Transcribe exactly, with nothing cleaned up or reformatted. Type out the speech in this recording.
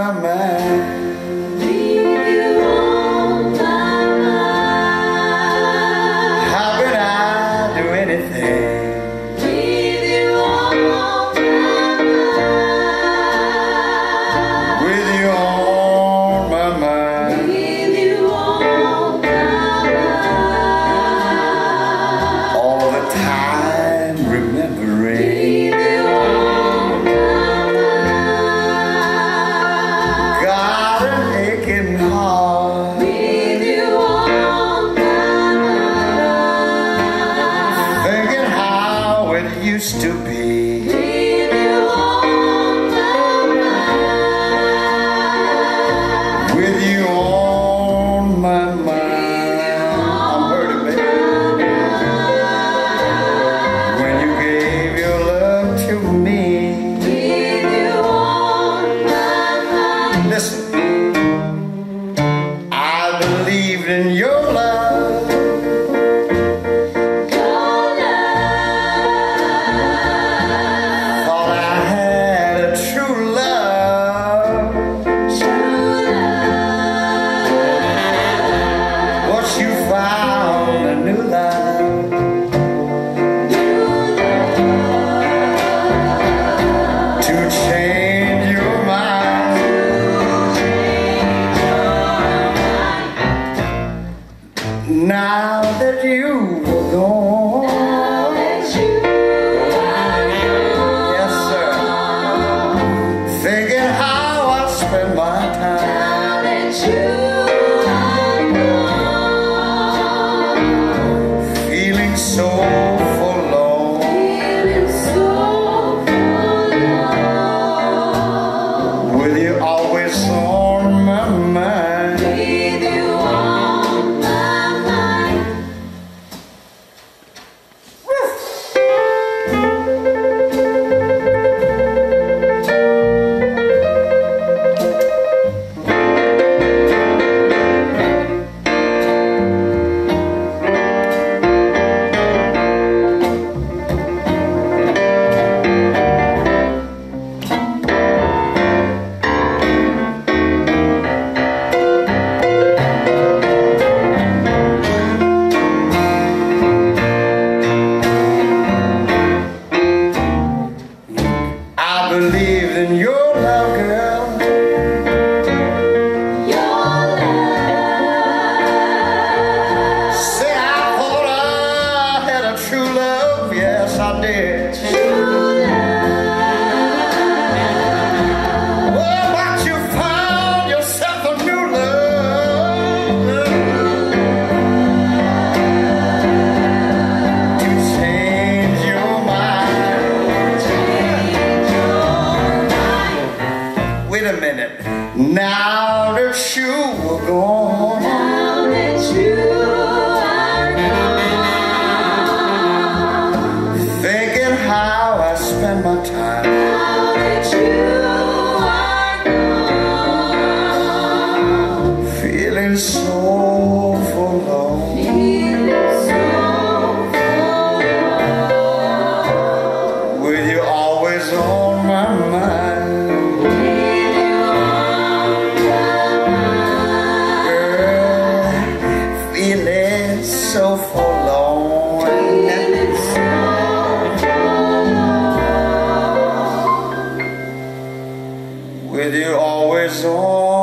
my mind. With you on my mind. How could I do anything? With you on my mind. With you on my mind. With you on my mind. All the time remembering. With you on my mind. Got an aching heart. With you on my mind. Thinking how it used to be. With you on my mind. With you on my mind. I'm hurting, baby. When you gave your love to me. With you on my mind. Listen, I believed in your love. Your love. Thought I had a true love. True love. But you found a new love. New love. To change your mind. Now that you were gone. Now that you are Yes, sir. gone. Thinking how I spend my time. Now that you are gone. Feeling so forlorn. Feeling so forlorn. With you always on my mind. With you on my mind. I believed in your love, girl. Your love. Say I thought I had a true love. Yes, I did. True love. Well, but you found yourself a new love. To change your mind. Change your mind. Wait a minute. Now that you were gone. Now that you are gone. Thinking how I spend my time. Now that you are gone. Feeling so forlorn. Feeling so forlorn. With you always on my mind. With you on my mind. Girl, feeling so forlorn. Feeling so forlorn. With you always on